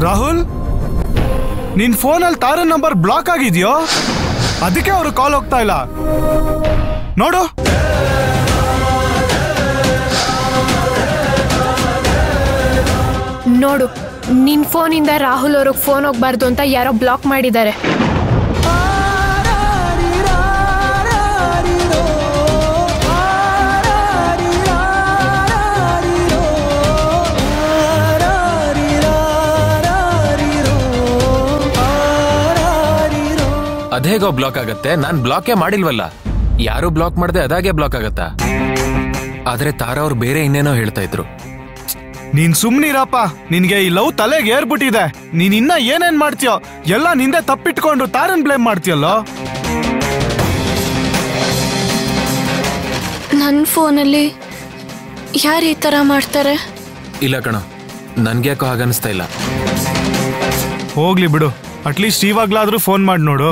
ರಾಹುಲ್, ನಿನ್ ಫೋನಲ್ಲಿ ತಾರನ್ number block ಆಗಿದೆಯೋ, ಅದಕ್ಕೆ ಅವರು ಕಾಲ್ ಹೋಗ್ತಾ ಇಲ್ಲ ನೋಡು. ನೋಡು, ನಿನ್ ಫೋನಿಂದ ರಾಹುಲ್ ಅವ್ರಿಗೆ ಫೋನ್ ಹೋಗ್ಬಾರ್ದು ಅಂತ ಯಾರೋ ಬ್ಲಾಕ್ ಮಾಡಿದ್ದಾರೆ. ಅದೇಗೋ ಬ್ಲಾಕ್ ಆಗತ್ತೆ? ನಾನ್ ಬ್ಲಾಕೇ ಮಾಡಿಲ್ವಲ್ಲ. ಯಾರು ಬ್ಲಾಕ್ ಮಾಡದೆ ಅದಾಗೆ ಬ್ಲಾಕ್ ಆಗತ್ತಾ? ಆದ್ರೆ ತಾರಾ ಅವ್ರು ಬೇರೆ ಇನ್ನೇನೋ ಹೇಳ್ತಾ ಇದ್ರು. ನೀನ್ ಸುಮ್ನಿರಪ್ಪ, ನಿನ್ಗೆ ಈ ಲವ್ ತಲೆಗೆ ಏರ್ಬಿಟ್ಟಿದೆ. ನೀನ್ ಇನ್ನ ಏನೇನ್ ಮಾಡ್ತೀಯೋ ಎಲ್ಲ ನಿಂದೆ ತಪ್ಪಿಟ್ಕೊಂಡು ತಾರನ್ ಬ್ಲೇಮ್ ಮಾಡ್ತೀಯಲ್ಲೋ. ನನ್ನ ಫೋನಲ್ಲಿ ಯಾರು ಈ ತರ ಮಾಡ್ತಾರೆ? ಇಲ್ಲ ಕಣ, ನನ್ಗೆ ಯಾಕೋ ಹಾಗನ್ನಿಸ್ತಾ ಇಲ್ಲ. ಹೋಗ್ಲಿ ಬಿಡು, ಅಟ್ಲೀಸ್ಟ್ ಇವಾಗ್ಲಾದ್ರೂ ಫೋನ್ ಮಾಡಿ ನೋಡು.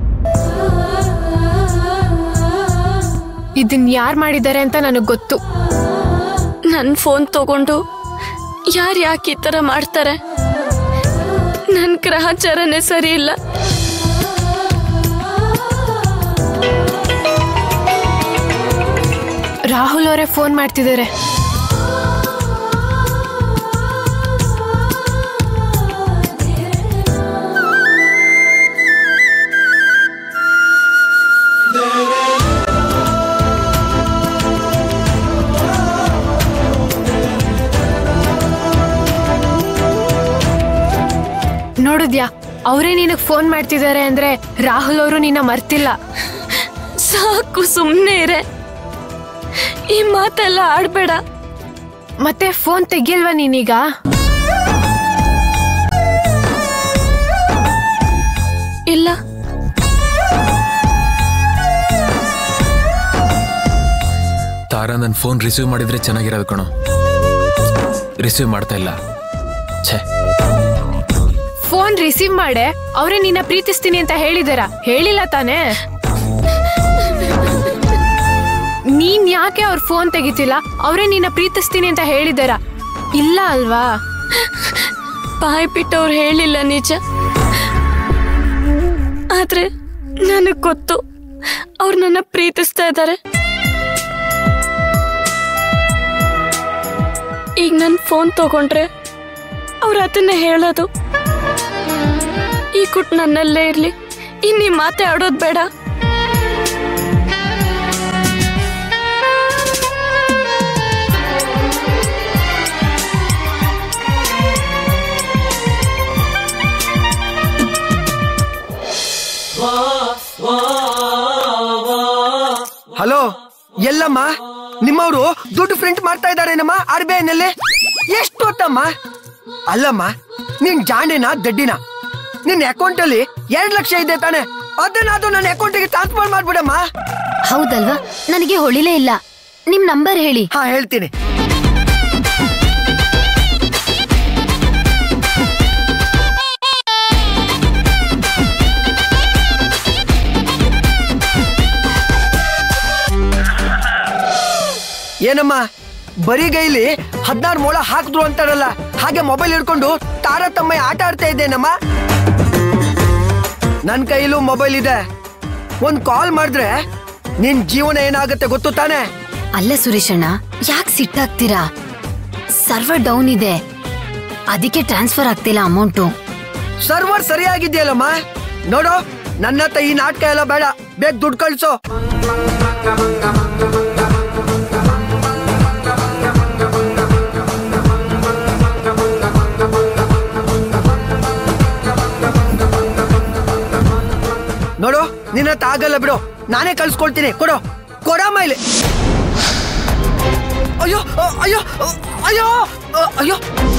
ಇದನ್ ಯಾರು ಮಾಡಿದ್ದಾರೆ ಅಂತ ನನಗೆ ಗೊತ್ತು. ನನ್ನ ಫೋನ್ ತಗೊಂಡು ಯಾರು ಯಾಕೆ ಈ ತರ ಮಾಡ್ತಾರೆ? ನನ್ನ ಗ್ರಹಚಾರನೇ ಸರಿ ಇಲ್ಲ. ರಾಹುಲ್ ಅವರೇ ಫೋನ್ ಮಾಡ್ತಿದ್ದಾರೆ. ನೋಡಿದ್ಯಾ, ಅವರೇ ನಿನಗೆ ಫೋನ್ ಮಾಡ್ತಿದ್ದಾರೆ ಅಂದ್ರೆ ರಾಹುಲ್ ಅವರು ನಿನ್ನ ಮರ್ತಿಲ್ಲ. ಸಾಕು, ಸುಮ್ಮನೆ ಇರೆ, ಈ ಮಾತೆಲ್ಲ ಆಡ್ಬೇಡ. ಮತ್ತೆ ಫೋನ್ ತೆಗಿಯಲ್ವಾ ನೀನೀಗ? ಇಲ್ಲ. ತಾರಾ ನನ್ನ ಫೋನ್ ರಿಸೀವ್ ಮಾಡಿದ್ರೆ ಚೆನ್ನಾಗಿರೋದು ಕಣೋ. ರಿಸೀವ್ ಮಾಡ್ತಾ ಇಲ್ಲ. ಛೇ, ಫೋನ್ ರಿಸೀವ್ ಮಾಡೆ. ಅವರೇ ನಿನ್ನ ಪ್ರೀತಿಸ್ತೀನಿ ಅಂತ ಹೇಳಿದಾರ? ಹೇಳಿಲ್ಲ ತಾನೇ? ನೀನ್ ಯಾಕೆ ಅವ್ರ ಫೋನ್ ತೆಗಿತಿಲ್ಲ? ಅವರೇ ನಿನ್ನ ಪ್ರೀತಿಸ್ತೀನಿ ಅಂತ ಹೇಳಿದಾರ? ಇಲ್ಲ ಅಲ್ವಾ? ಬಾಯ್ ಬಿಟ್ಟು ಅವ್ರು ಹೇಳಿಲ್ಲ ನಿಜ. ಆದ್ರೆ ನನಗ್ ಗೊತ್ತು ಅವ್ರು ನನ್ನ ಪ್ರೀತಿಸ್ತಾ ಇದ್ದಾರೆ. ಈಗ ನನ್ ಫೋನ್ ತಗೊಂಡ್ರೆ ಅವ್ರ ಅದನ್ನೇ ಹೇಳೋದು. ಈ ಕುಟ್ ನನ್ನಲ್ಲೇ ಇರ್ಲಿ, ಇನ್ನೀ ಮಾತೆ ಆಡೋದ್ ಬೇಡ. ಹಲೋ, ಎಲ್ಲಮ್ಮ ನಿಮ್ಮವರು ದುಡ್ಡು ಪ್ರಿಂಟ್ ಮಾಡ್ತಾ ಇದಾರೇನಮ್ಮ RBI ನಲ್ಲಿ? ಎಷ್ಟು ಹೊತ್ತಮ್ಮ? ಅಲ್ಲಮ್ಮ, ನೀನ್ ಜಾಂಡಿನ ದಡ್ಡಿನ? ನಿನ್ ಅಕೌಂಟ್ ಅಲ್ಲಿ 2 ಲಕ್ಷ ಇದೆ ತಾನೆ? ಅದನ್ನಾದ್ರೂ ನನ್ನ ಅಕೌಂಟಿಗೆ ಟ್ರಾನ್ಸ್ಫರ್ ಮಾಡ್ಬಿಡಮ್ಮ. ಹೌದಲ್ವಾ? ನನಗೆ ಹೊಳಿಲೇ ಇಲ್ಲ. ನಿಮ್ ನಂಬರ್ ಹೇಳಿ. ಹಾ, ಹೇಳ್ತೀನಿ. ಏನಮ್ಮ, ಬರಿಗೈಲಿ 16 ಮೊಳ ಹಾಕಿದ್ರು ಅಂತಾರಲ್ಲ, ಹಾಗೆ ಮೊಬೈಲ್ ಹಿಡ್ಕೊಂಡು ತಾರತಮ್ಯ ಆಟ ಆಡ್ತಾ ಇದ್ದೇನಮ್ಮ? ನನ್ ಕೈಲೂ ಮೊಬೈಲ್ ಇದೆ. ಒಂದ್ ಕಾಲ್ ಮಾಡಿದ್ರೆ ನಿನ್ ಜೀವನ ಏನಾಗುತ್ತೆ ಗೊತ್ತು ತಾನೆ? ಅಲ್ಲ ಸುರೇಶಣ್ಣ, ಯಾಕೆ ಸಿಟ್ಟಾಗ್ತೀರಾ? ಸರ್ವರ್ ಡೌನ್ ಇದೆ, ಅದಕ್ಕೆ ಟ್ರಾನ್ಸ್ಫರ್ ಆಗ್ತಿಲ್ಲ ಅಮೌಂಟು. ಸರ್ವರ್ ಸರಿಯಾಗಿದೆಯಲ್ಲಮ್ಮ? ನೋಡು, ನನ್ನ ಹತ್ರ ಈ ನಾಟಕ ಎಲ್ಲ ಬೇಡ, ಬೇಗ ದುಡ್ಡು ಕಳ್ಸೋ. ನೋಡು, ನಿನ್ನ ಹತ್ರ ಆಗಲ್ಲ ಬಿಡು, ನಾನೇ ಕಳ್ಸ್ಕೊಳ್ತೀನಿ. ಕೊಡೋ, ಕೊಡಮ್ಮ ಇಲ್ಲಿ. ಅಯ್ಯೋ ಅಯ್ಯೋ ಅಯ್ಯೋ ಅಯ್ಯೋ,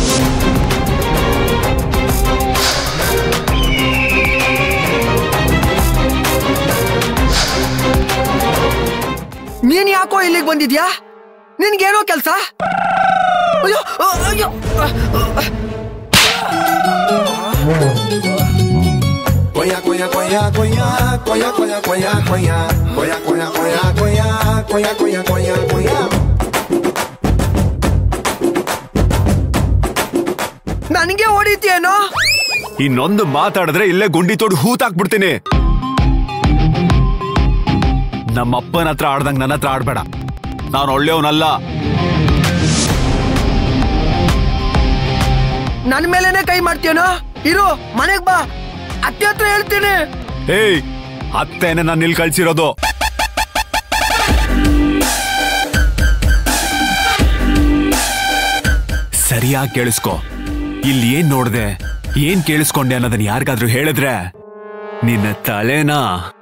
ನೀನ್ ಯಾಕೋ ಇಲ್ಲಿಗೆ ಬಂದಿದ್ಯಾ? ನಿನ್ಗೇನೋ ಕೆಲ್ಸ? ಅಯ್ಯೋ ಅಯ್ಯೋ, Koya koya koya koya koya koya koya koya koya koya koya koya koya koya koya koya. ನನಗೆ ಹೊಡಿತೀಯೇನೋ? ಇನ್ನೊಂದು ಮಾತಾಡಿದ್ರೆ ಇಲ್ಲೇ ಗುಂಡಿ ತೋಡಿ ಹೂತಾಕ್ಬಿಡ್ತೀನಿ. ನಮ್ಮಪ್ಪನ ಹತ್ರ ಆಡ್ದಂಗ್ ನನ್ನ ಹತ್ರ ಆಡ್ಬೇಡ. ನಾನು ಒಳ್ಳೆಯವನಲ್ಲ. ನನ್ ಮೇಲೇನೆ ಕೈ ಮಾಡ್ತೀಯನೋ? ಇರು, ಮನೆಗ್ ಬಾ, ಅತ್ತೆ ಹತ್ರ ಹೇಳ್ತೀನಿ. ಏಯ್, ಅತ್ತೇನೆ ನಾನು ಇಲ್ಲಿ ಕಳ್ಸಿರೋದು. ಸರಿಯಾಗಿ ಕೇಳಿಸ್ಕೊ. ಇಲ್ಲಿ ಏನ್ ನೋಡ್ದೆ, ಏನ್ ಕೇಳಿಸ್ಕೊಂಡೆ ಅನ್ನೋದನ್ನ ಯಾರಿಗಾದ್ರೂ ಹೇಳಿದ್ರೆ ನಿನ್ನ ತಲೆನಾ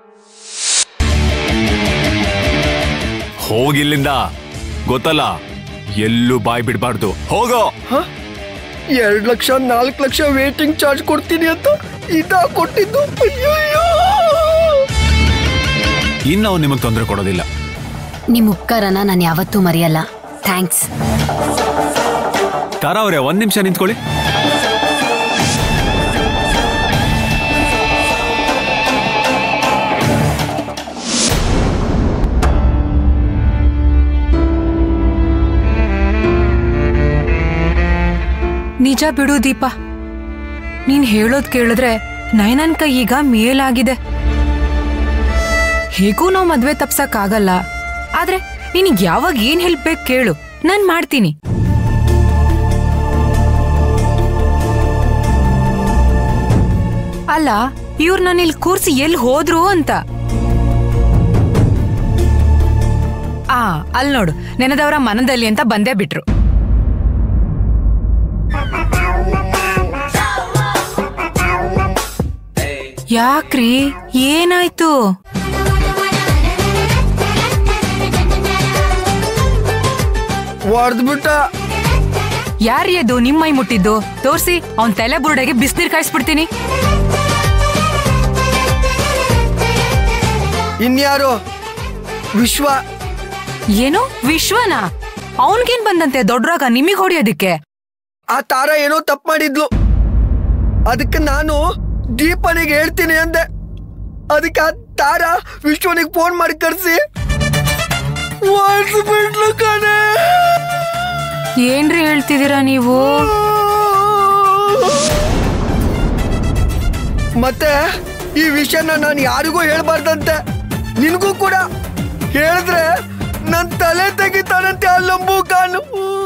ಹೋಗಿಲ್ಲಿಂದ. ಗೊತ್ತಲ್ಲ, ಎಲ್ಲೂ ಬಾಯ್ ಬಿಡ್ಬಾರ್ದು. ಹೋಗೋ. 2 ಲಕ್ಷ 4 ಲಕ್ಷ ವೇಟಿಂಗ್ ಚಾರ್ಜ್ ಕೊಡ್ತೀನಿ ಅಂತ ಇದ ಕೊಟ್ಟಿದ್ದು. ಇನ್ನು ಅವ್ನು ನಿಮಗ್ ತೊಂದರೆ ಕೊಡೋದಿಲ್ಲ. ನಿಮ್ ಉಪಕಾರನ ನಾನು ಯಾವತ್ತೂ ಮರೆಯಲ್ಲ. ಥ್ಯಾಂಕ್ಸ್. ತಾರಾ ಅವ್ರೆ, 1 ನಿಮಿಷ ನಿಂತ್ಕೊಳ್ಳಿ. ನಿಜ ಬಿಡು ದೀಪ, ನೀನ್ ಹೇಳೋದ್ ಕೇಳಿದ್ರೆ ನಯನನ್ ಕೈ ಈಗ ಮೇಲಾಗಿದೆ. ಹೇಗೂ ನಾವ್ ಮದ್ವೆ ತಪ್ಸಕ್ ಆಗಲ್ಲ, ಆದ್ರೆ ನಿನಗ್ ಯಾವಾಗ ಏನ್ ಹೆಲ್ಪ್ ಬೇಕು ಕೇಳು, ನಾನ್ ಮಾಡ್ತೀನಿ. ಅಲ್ಲ, ಇವ್ರು ನಾನು ಇಲ್ಲಿ ಕೂರ್ಸಿ ಎಲ್ಲಿ ಹೋದ್ರು ಅಂತ. ಅಲ್ಲಿ ನೋಡು, ನೆನದವರ ಮನದಲ್ಲಿ ಅಂತ ಬಂದೇ ಬಿಟ್ರು. ಯಾಕ್ರಿ, ಏನಾಯ್ತು? ಹೊಡ್ದ್ಬಿಟ್ಟ. ಯಾರೀ ಅದು ನಿಮ್ ಮೈ ಮುಟ್ಟಿದ್ದು? ತೋರ್ಸಿ, ಅವನ್ ತಲೆ ಬುರುಡೆಗೆ ಬಿಸಿನೀರ್ ಕಾಯಿಸ್ಬಿಡ್ತೀನಿ. ಇನ್ಯಾರು? ವಿಶ್ವ. ಏನು ವಿಶ್ವನಾ? ಅವನ್ಗೇನ್ ಬಂದಂತೆ ದೊಡ್ಡರಾಗ ನಿಮಗ್ ಹೊಡಿಯೋದಿಕ್ಕೆ? ಆ ತಾರ ಏನೋ ತಪ್ಪು ಮಾಡಿದ್ಲು, ಅದಕ್ಕೆ ನಾನು ದೀಪನಿಗೆ ಹೇಳ್ತೀನಿ ಅಂದೆ. ಅದಕ್ಕೆ ಆ ತಾರ ವಿಶ್ವನಿಗೆ ಫೋನ್ ಮಾಡಿ ಕರ್ಸಿ ಬಿಟ್ಲು ಕಣೆ. ಏನ್ರಿ ಹೇಳ್ತಿದ್ದೀರಾ ನೀವು? ಮತ್ತೆ ಈ ವಿಷಯನ ನಾನು ಯಾರಿಗೂ ಹೇಳ್ಬಾರ್ದಂತೆ. ನಿನ್ಗೂ ಕೂಡ ಹೇಳಿದ್ರೆ ನನ್ ತಲೆ ತೆಗಿತಾನಂತೆ ಆ ಲಂಬು ಕಾನು.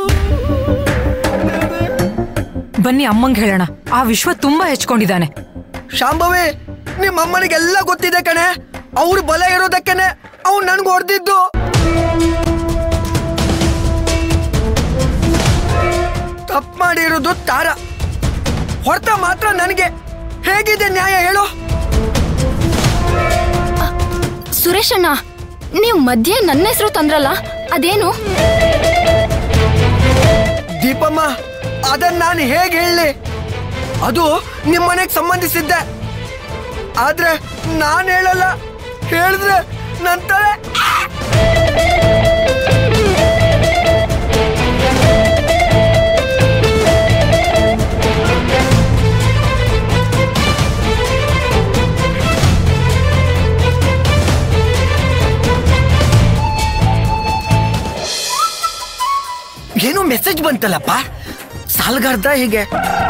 ಬನ್ನಿ ಅಮ್ಮಂಗ್ ಹೇಳೋಣ. ಆ ವಿಶ್ವ ತುಂಬಾ ಹೆಚ್ಕೊಂಡಿದ್ದಾನೆ. ಶಾಂಭವಿ, ನಿಮ್ಮ ಅಮ್ಮನಿಗೆಲ್ಲ ಗೊತ್ತಿದೆ ಕಣೆ. ಅವ್ರು ಬಲ ಇರೋದಕ್ಕೇನೆ ಅವ್ನು ನನ್ಗೆ ಹೊಡೆದಿದ್ದು. ತಪ್ಪು ಮಾಡಿರೋದು ತಾರ, ಹೊಡೆತ ಮಾತ್ರ ನನಗೆ. ಹೇಗಿದೆ ನ್ಯಾಯ ಹೇಳು? ಸುರೇಶ್ ಅಣ್ಣ, ನೀವು ಮಧ್ಯೆ ನನ್ನ ಹೆಸರು ತಂದ್ರಲ್ಲ, ಅದೇನು? ದೀಪಮ್ಮ, ಅದನ್ನ ನಾನು ಹೇಗೆ ಹೇಳಿ? ಅದು ನಿಮ್ಮನೆಗೆ ಸಂಬಂಧಿಸಿದ್ದೆ. ಆದ್ರೆ ನಾನು ಹೇಳಲ್ಲ. ಹೇಳಿದ್ರೆ ನನ್ನ ತಲೆ. ಏನೋ ಮೆಸೇಜ್ ಬಂತಲ್ಲಪ್ಪ, ಸಾಲ್ಗಾರ್ದ ಹೀಗೆ.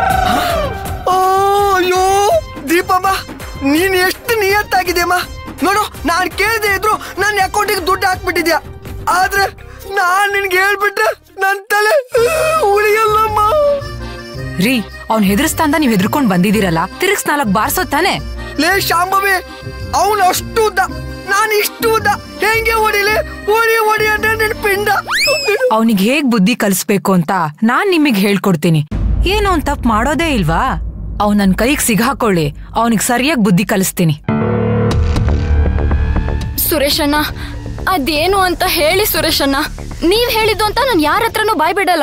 ಅಯ್ಯೋ ದೀಪಮ್ಮ, ನೀನ್ ಎಷ್ಟು ನಿಯತ್ತಾಗಿದೆಯಮ್ಮ. ನೋಡು, ನಾನ್ ಕೇಳದೆ ಇದ್ರು ನನ್ನ ಅಕೌಂಟಿಗೆ ದುಡ್ಡು ಹಾಕ್ಬಿಟ್ಟಿದ್ಯಾ. ಆದ್ರೆ ನಾನ್ ನಿನ್ಗೆ ಹೇಳ್ಬಿಟ್ರೆ ನನ್ ತಲೆ ಉಳಿಯಲ್ಲಮ್ಮ. ರೀ, ಅವ್ನ್ ಹೆದರ್ಸ್ತಾ ನೀವ್ ಹೆದರ್ಕೊಂಡ್ ಬಂದಿದ್ದೀರಲ್ಲ, ತಿರುಗ್ಸ್ 4 ಬಾರ್ಸೋ ತಾನೆ. ಲೇ ಶಾಂಭವಿ, ಅವನು ಅಷ್ಟು ಉದ್ದ, ನಾನು ಇಷ್ಟು ಉದ್ದ, ಹೆಂಗೆ ಹೊಡಿಲಿ? ಹೊಡಿ ಅಂದ್ರೆ ನಿನ್ ಪಿಂಡ. ಅವನಿಗೆ ಹೇಗ್ ಬುದ್ಧಿ ಕಲಿಸ್ಬೇಕು ಅಂತ ನಾನ್ ನಿಮಗ್ ಹೇಳ್ಕೊಡ್ತೀನಿ. ಏನ್ ಅವ್ನ್ ತಪ್ಪು ಮಾಡೋದೇ ಇಲ್ವಾ? ಅವ್ನ್ ನನ್ ಕೈಗೆ ಸಿಗಾಕೊಳ್ಳಿ, ಅವನಿಗೆ ಸರಿಯಾಗಿ ಬುದ್ಧಿ ಕಲಿಸ್ತೀನಿ. ಸುರೇಶಣ್ಣ, ಅದೇನು ಅಂತ ಹೇಳಿ ಸುರೇಶಣ್ಣ. ನೀವ್ ಹೇಳಿದ್ದು ಅಂತ ನಾನು ಯಾರ ಹತ್ರನೂ ಬಾಯ್ ಬಿಡಲ್ಲ.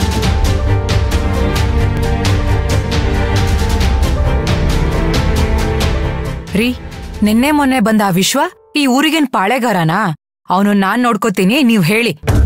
ರೀ, ನಿನ್ನೆ ಮೊನ್ನೆ ಬಂದ ಆ ವಿಶ್ವ ಈ ಊರಿಗೇನ್ ಪಾಳೆಗಾರನಾ? ಅವನು ನಾನ್ ನೋಡ್ಕೋತೀನಿ, ನೀವ್ ಹೇಳಿ.